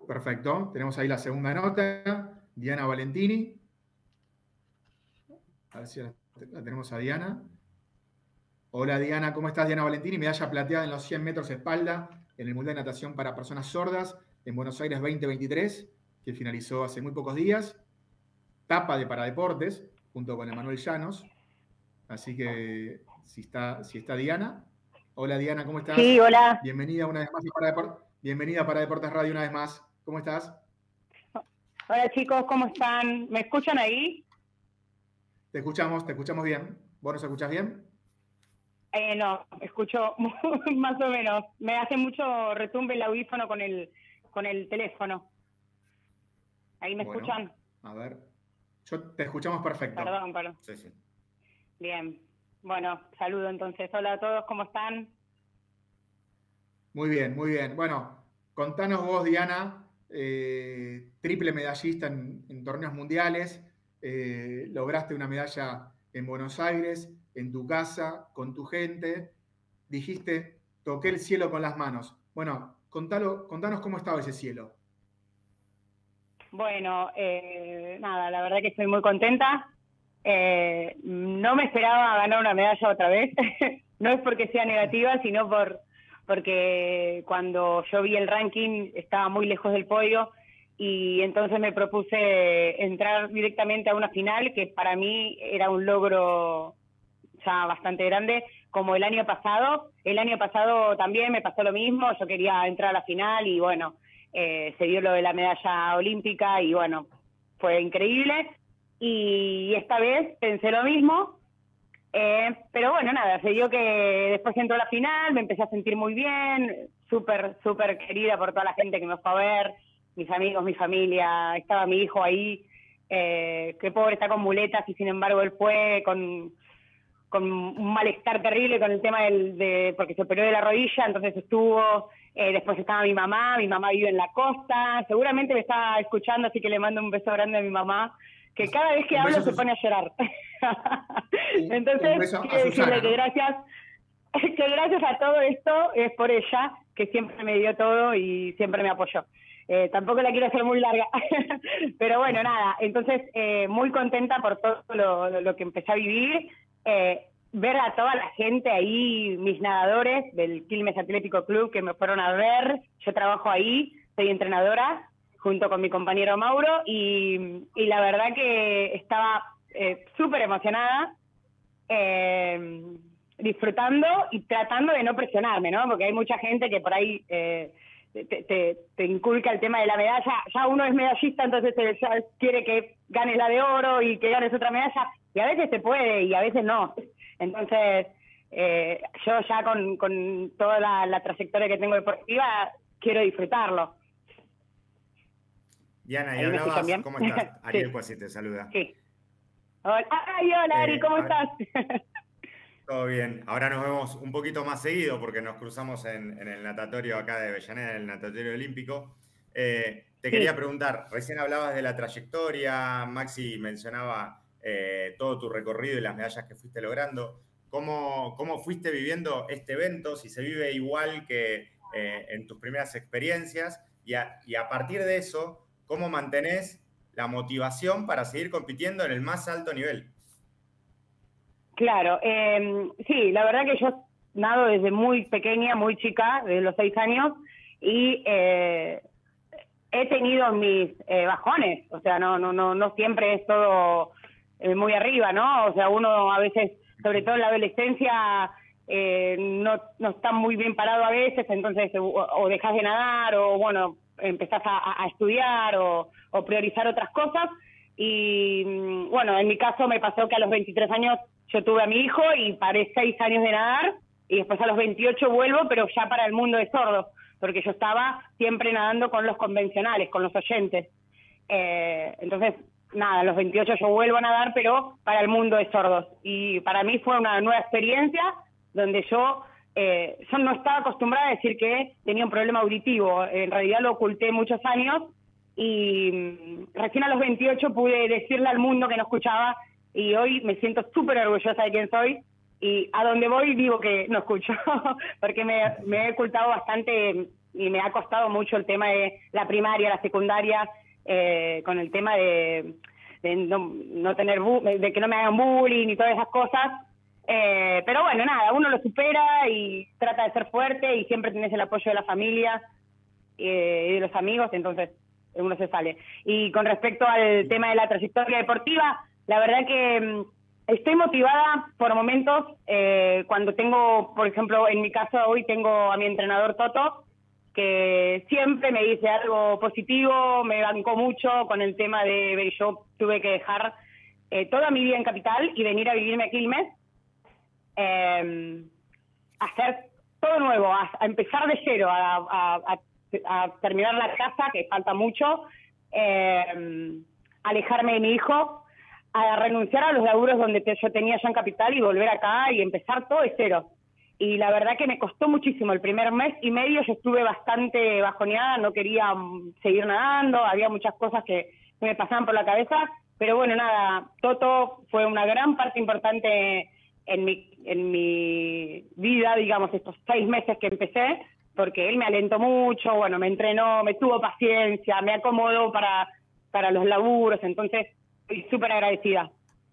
Perfecto. Tenemos ahí la segunda nota. Diana Valentini. A ver si la tenemos a Diana. Hola Diana, ¿cómo estás? Diana Valentini, medalla plateada en los 100 metros espalda en el Mundial de Natación para Personas Sordas en Buenos Aires 2023, que finalizó hace muy pocos días. Tapa de Paradeportes, junto con Emanuel Llanos. Así que si está Diana. Hola Diana, ¿cómo estás? Sí, hola. Bienvenida una vez más a Paradeportes. Bienvenida a Paradeportes Radio una vez más. ¿Cómo estás? Hola chicos, ¿cómo están? ¿Me escuchan ahí? Te escuchamos bien. ¿Vos nos escuchás bien? No, escucho más o menos. Me hace mucho retumbe el audífono con el teléfono. ¿Ahí me escuchan? A ver. Te escuchamos perfecto. Perdón. Sí. Bien. Bueno, saludo entonces. Hola a todos, ¿cómo están? Muy bien. Bueno, contanos vos, Diana, triple medallista en torneos mundiales, lograste una medalla en Buenos Aires, en tu casa, con tu gente, dijiste, toqué el cielo con las manos. Bueno, contanos cómo estaba ese cielo. Bueno, nada, la verdad que estoy muy contenta. No me esperaba ganar una medalla otra vez. No es porque sea negativa, sino porque cuando yo vi el ranking estaba muy lejos del podio y entonces me propuse entrar directamente a una final, que para mí era un logro ya bastante grande, como el año pasado. El año pasado también me pasó lo mismo, yo quería entrar a la final y bueno, se dio lo de la medalla olímpica y bueno, fue increíble. Y esta vez pensé lo mismo, pero bueno, nada, se dio que después entró a la final, me empecé a sentir muy bien, súper querida por toda la gente que me fue a ver, mis amigos, mi familia, estaba mi hijo ahí, que pobre está con muletas y sin embargo él fue con un malestar terrible con el tema porque se operó de la rodilla, entonces estuvo, después estaba mi mamá vive en la costa, seguramente me está escuchando, así que le mando un beso grande a mi mamá, que cada vez que hablo se pone a llorar. Entonces, quiero decirle que gracias a todo esto es por ella, que siempre me dio todo y siempre me apoyó. Tampoco la quiero hacer muy larga, pero bueno, nada, entonces muy contenta por todo lo que empecé a vivir, ver a toda la gente ahí, mis nadadores del Quilmes Atlético Club que me fueron a ver, yo trabajo ahí, soy entrenadora junto con mi compañero Mauro y la verdad que estaba súper emocionada, disfrutando y tratando de no presionarme, ¿no? Porque hay mucha gente que por ahí te inculca el tema de la medalla, ya uno es medallista, entonces ya quiere que ganes la de oro y que ganes otra medalla, y a veces se puede y a veces no. Entonces, yo ya con toda la trayectoria que tengo deportiva, quiero disfrutarlo. Diana, y hablabas, ¿cómo estás? Ariel Sí. Cuasi te saluda. Sí. Hola Ari, ¿cómo estás? Todo bien. Ahora nos vemos un poquito más seguido porque nos cruzamos en el natatorio acá de Avellaneda, en el natatorio olímpico. Te quería preguntar, recién hablabas de la trayectoria, Maxi mencionaba todo tu recorrido y las medallas que fuiste logrando. ¿Cómo fuiste viviendo este evento? Si se vive igual que en tus primeras experiencias y a partir de eso, ¿cómo mantenés la motivación para seguir compitiendo en el más alto nivel? Claro, sí, la verdad que yo nado desde muy pequeña, muy chica, desde los 6 años, y he tenido mis bajones, o sea, no siempre es todo muy arriba, ¿no? O sea, uno a veces, sobre todo en la adolescencia, no está muy bien parado a veces, entonces o dejas de nadar o, bueno, empezás a estudiar o priorizar otras cosas. Y bueno, en mi caso me pasó que a los 23 años yo tuve a mi hijo y paré 6 años de nadar y después a los 28 vuelvo, pero ya para el mundo de sordos, porque yo estaba siempre nadando con los convencionales, con los oyentes. Entonces, nada, a los 28 yo vuelvo a nadar, pero para el mundo de sordos. Y para mí fue una nueva experiencia donde yo no estaba acostumbrada a decir que tenía un problema auditivo. En realidad lo oculté muchos años y recién a los 28 pude decirle al mundo que no escuchaba y hoy me siento súper orgullosa de quién soy y a donde voy digo que no escucho porque me he ocultado bastante y me ha costado mucho el tema de la primaria, la secundaria, con el tema de no tener de que no me hagan bullying y todas esas cosas. Pero bueno, nada, uno lo supera y trata de ser fuerte y siempre tenés el apoyo de la familia y de los amigos, entonces uno se sale. Y con respecto al tema de la trayectoria deportiva, la verdad que estoy motivada por momentos, cuando tengo, por ejemplo, en mi caso hoy tengo a mi entrenador Toto, que siempre me dice algo positivo, me bancó mucho con el tema de yo tuve que dejar toda mi vida en Capital y venir a vivirme a Quilmes, hacer todo nuevo, a empezar de cero, a terminar la casa, que falta mucho, alejarme de mi hijo, a renunciar a los laburos donde yo tenía ya en Capital y volver acá y empezar todo de cero. Y la verdad que me costó muchísimo. El primer mes y medio yo estuve bastante bajoneada, no quería seguir nadando, había muchas cosas que me pasaban por la cabeza, pero bueno, nada, Toto fue una gran parte importante en mi vida, digamos, estos 6 meses que empecé, porque él me alentó mucho, bueno, me entrenó, me tuvo paciencia, me acomodó para los laburos, entonces estoy súper agradecida.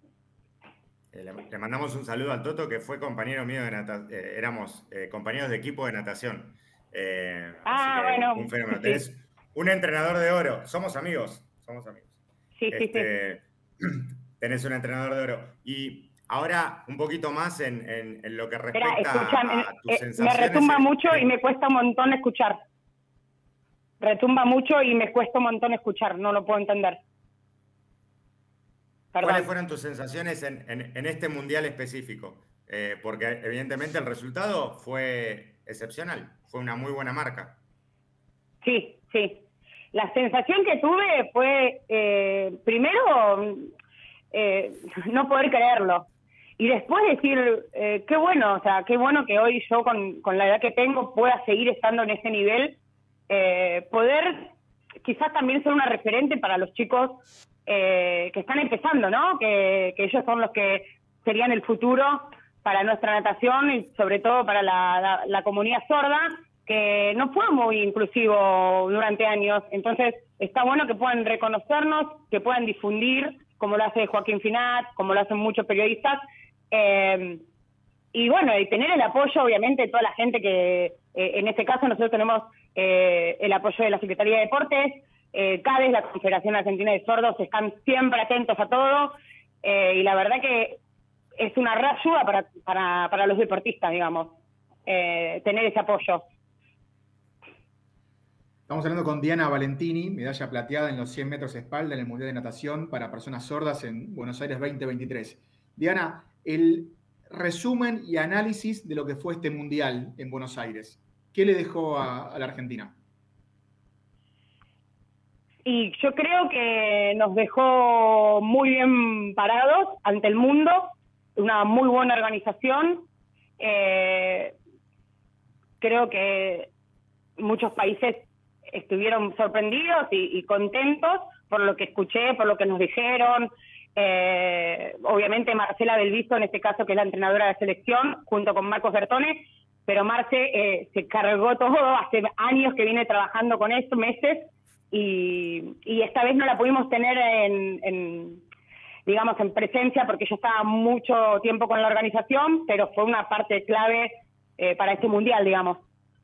Le mandamos un saludo al Toto, que fue compañero mío de natación, éramos compañeros de equipo de natación. Bueno. Un fenómeno. Sí. Tenés un entrenador de oro, somos amigos. Sí. Tenés un entrenador de oro. Y ahora un poquito más en lo que respecta a tus sensaciones. Me retumba mucho y me cuesta un montón escuchar. Retumba mucho y me cuesta un montón escuchar, no lo puedo entender. Perdón. ¿Cuáles fueron tus sensaciones en este mundial específico? Porque evidentemente el resultado fue excepcional, fue una muy buena marca. Sí. La sensación que tuve fue, primero, no poder creerlo. Y después decir, qué bueno, o sea, qué bueno que hoy yo con la edad que tengo pueda seguir estando en ese nivel, poder quizás también ser una referente para los chicos que están empezando, ¿no? Que ellos son los que serían el futuro para nuestra natación y sobre todo para la comunidad sorda, que no fue muy inclusivo durante años. Entonces, está bueno que puedan reconocernos, que puedan difundir, como lo hace Joaquín Finat, como lo hacen muchos periodistas, y bueno, y tener el apoyo, obviamente, de toda la gente que, en este caso, nosotros tenemos el apoyo de la Secretaría de Deportes, CADES, la Confederación Argentina de Sordos, están siempre atentos a todo, y la verdad que es una gran ayuda para los deportistas, digamos, tener ese apoyo. Estamos hablando con Diana Valentini, medalla plateada en los 100 metros espalda en el Mundial de Natación para personas sordas en Buenos Aires 2023. Diana, el resumen y análisis de lo que fue este Mundial en Buenos Aires, ¿qué le dejó a la Argentina? Y yo creo que nos dejó muy bien parados ante el mundo, una muy buena organización. Creo que muchos países estuvieron sorprendidos y contentos por lo que escuché, por lo que nos dijeron. Obviamente Marcela Belvisto, en este caso, que es la entrenadora de selección, junto con Marcos Bertone, pero Marce se cargó todo, hace años que viene trabajando con esto, meses, y esta vez no la pudimos tener digamos, en presencia, porque ella estaba mucho tiempo con la organización, pero fue una parte clave para este mundial, digamos.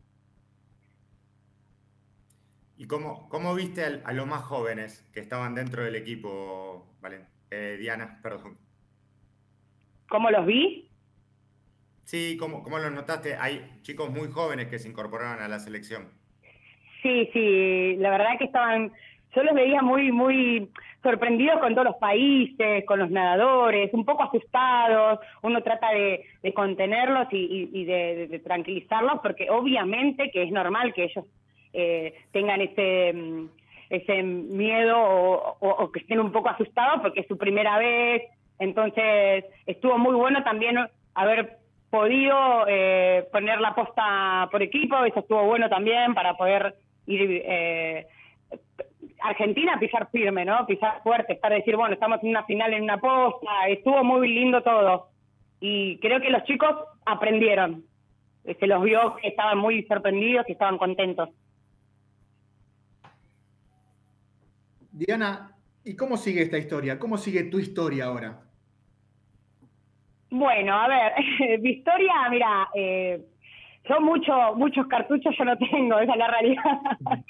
¿Y cómo viste a los más jóvenes que estaban dentro del equipo, Diana, perdón? ¿Cómo los vi? Sí, ¿cómo los notaste? Hay chicos muy jóvenes que se incorporaron a la selección. Sí, la verdad que yo los veía muy, muy sorprendidos con todos los países, con los nadadores, un poco asustados. Uno trata de contenerlos y de tranquilizarlos, porque obviamente que es normal que ellos tengan ese miedo o que estén un poco asustados porque es su primera vez. Entonces estuvo muy bueno también haber podido poner la posta por equipo. Eso estuvo bueno también para poder ir Argentina a pisar firme, ¿no? Pisar fuerte, decir, bueno, estamos en una final en una posta. Estuvo muy lindo todo y creo que los chicos aprendieron. Se los vio que estaban muy sorprendidos y estaban contentos. Diana, ¿y cómo sigue esta historia? ¿Cómo sigue tu historia ahora? Bueno, a ver, mi historia, mira, son muchos cartuchos yo no tengo, esa es la realidad.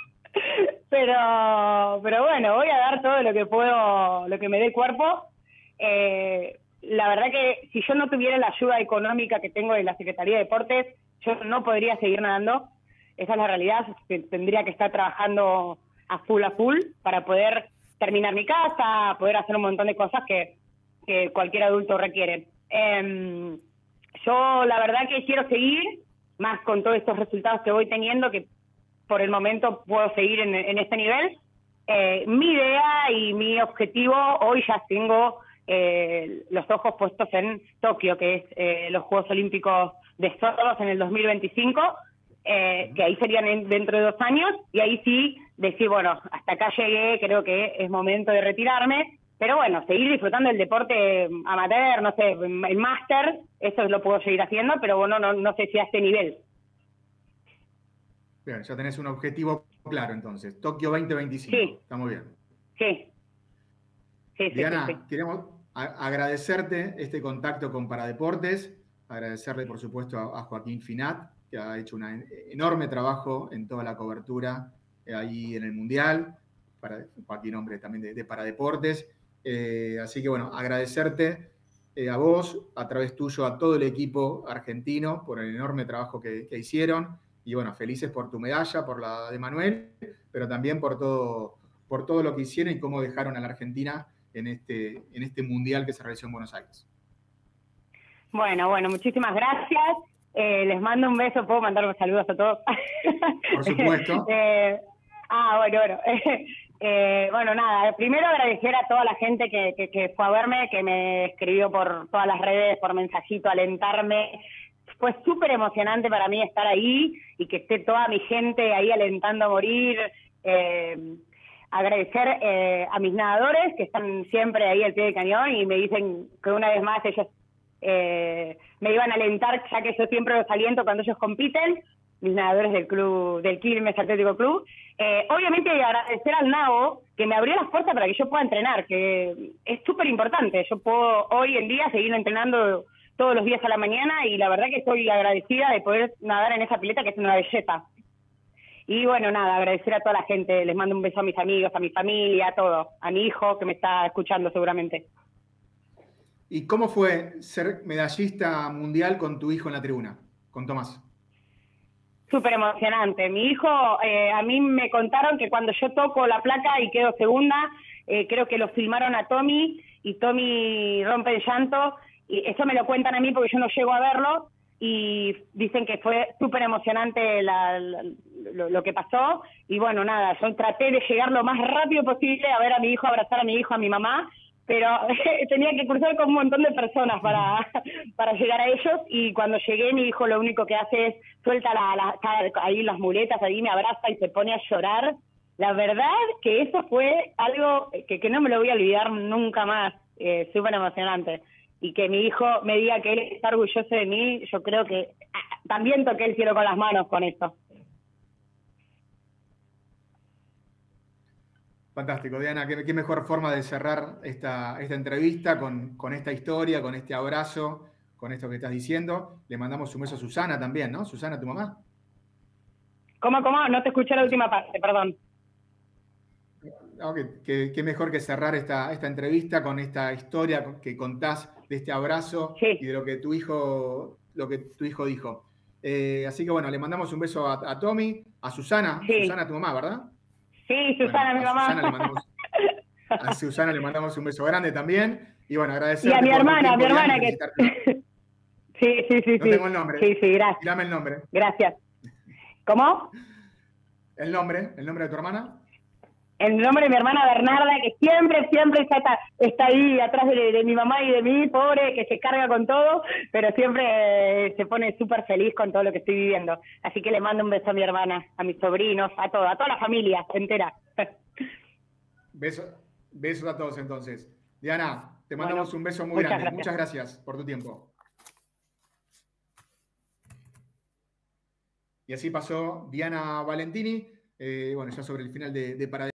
Pero bueno, voy a dar todo lo que puedo, lo que me dé el cuerpo. La verdad que si yo no tuviera la ayuda económica que tengo de la Secretaría de Deportes, yo no podría seguir nadando. Esa es la realidad, tendría que estar trabajando a full para poder terminar mi casa, poder hacer un montón de cosas que cualquier adulto requiere. Yo la verdad que quiero seguir, más con todos estos resultados que voy teniendo, que por el momento puedo seguir en este nivel. Mi idea y mi objetivo, hoy ya tengo los ojos puestos en Tokio, que es los Juegos Olímpicos de Sordos en el 2025, que ahí serían dentro de 2 años, y ahí sí decir, bueno, hasta acá llegué, creo que es momento de retirarme, pero bueno, seguir disfrutando del deporte amateur, no sé, el máster, eso lo puedo seguir haciendo, pero bueno, no sé si a este nivel. Bien, ya tenés un objetivo claro entonces. Tokio 2025. Sí. Está muy bien. Sí. Diana, sí. queremos agradecerte este contacto con Paradeportes, agradecerle por supuesto a Joaquín Finat, que ha hecho un enorme trabajo en toda la cobertura ahí en el Mundial, Joaquín, hombre también de Paradeportes. Así que bueno, agradecerte a vos, a través tuyo, a todo el equipo argentino por el enorme trabajo que hicieron. Y bueno, felices por tu medalla, por la de Manuel, pero también por todo lo que hicieron y cómo dejaron a la Argentina en este mundial que se realizó en Buenos Aires. Bueno, muchísimas gracias. Les mando un beso, puedo mandar saludos a todos. Por supuesto. Bueno, nada, primero agradecer a toda la gente que fue a verme, que me escribió por todas las redes, por mensajito, alentarme. Fue súper emocionante para mí estar ahí y que esté toda mi gente ahí alentando a morir. Agradecer a mis nadadores que están siempre ahí al pie del cañón y me dicen que una vez más ellos me iban a alentar, ya que yo siempre los aliento cuando ellos compiten, mis nadadores del Quilmes Atlético Club. Obviamente agradecer al NAO que me abrió las puertas para que yo pueda entrenar, que es súper importante. Yo puedo hoy en día seguir entrenando todos los días a la mañana y la verdad que estoy agradecida de poder nadar en esa pileta que es una belleza. Y bueno, nada, agradecer a toda la gente, les mando un beso a mis amigos, a mi familia, a todo, a mi hijo que me está escuchando seguramente. ¿Y cómo fue ser medallista mundial con tu hijo en la tribuna, con Tomás? Súper emocionante. Mi hijo, a mí me contaron que cuando yo toco la placa y quedo segunda, creo que lo filmaron a Tommy y Tommy rompe el llanto. Y eso me lo cuentan a mí porque yo no llego a verlo y dicen que fue súper emocionante lo que pasó. Y bueno, nada, yo traté de llegar lo más rápido posible a ver a mi hijo, abrazar a mi hijo, a mi mamá, pero tenía que cruzar con un montón de personas para llegar a ellos. Y cuando llegué, mi hijo lo único que hace es suelta ahí las muletas, ahí me abraza y se pone a llorar. La verdad que eso fue algo que no me lo voy a olvidar nunca más, súper emocionante. Y que mi hijo me diga que él está orgulloso de mí, yo creo que también toqué el cielo con las manos con esto. Fantástico, Diana. Qué mejor forma de cerrar esta entrevista con esta historia, con este abrazo, con esto que estás diciendo. Le mandamos un beso a Susana también, ¿no? Susana, tu mamá. ¿Cómo? No te escuché la última parte, perdón. No, qué mejor que cerrar esta entrevista con esta historia que contás de este abrazo sí. Y de lo que tu hijo dijo. Así que bueno, le mandamos un beso a Tommy, a Susana, sí. Susana, tu mamá, ¿verdad? Sí, Susana, mi mamá. A Susana le mandamos un beso grande también. Y bueno, agradecerte. Y a mi hermana, que... Sí. No tengo el nombre. Sí, gracias. Dame el nombre. Gracias. ¿Cómo? El nombre de tu hermana. El nombre de mi hermana Bernarda, que siempre está ahí atrás de mi mamá y de mí, pobre, que se carga con todo, pero siempre se pone súper feliz con todo lo que estoy viviendo. Así que le mando un beso a mi hermana, a mis sobrinos, a toda la familia entera. Besos a todos entonces. Diana, te mandamos un beso muy grande. Muchas gracias por tu tiempo. Y así pasó Diana Valentini, ya sobre el final de Paradeportes.